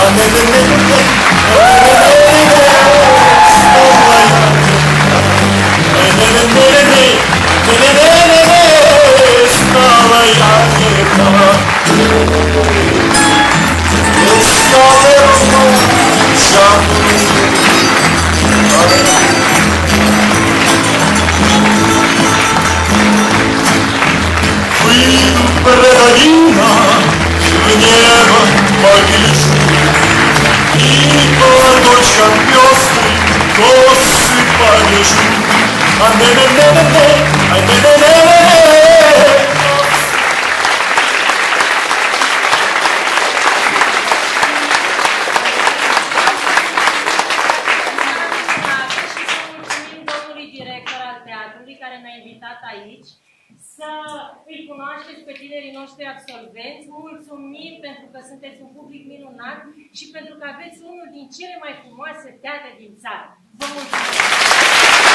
Бредовина в небо погляжу, и по ночам пестрым косы повяжу. Care ne-a invitat aici, să îi cunoașteți pe tinerii noștri absolvenți. Mulțumim pentru că sunteți un public minunat și pentru că aveți unul din cele mai frumoase teatre din țară. Vă mulțumesc!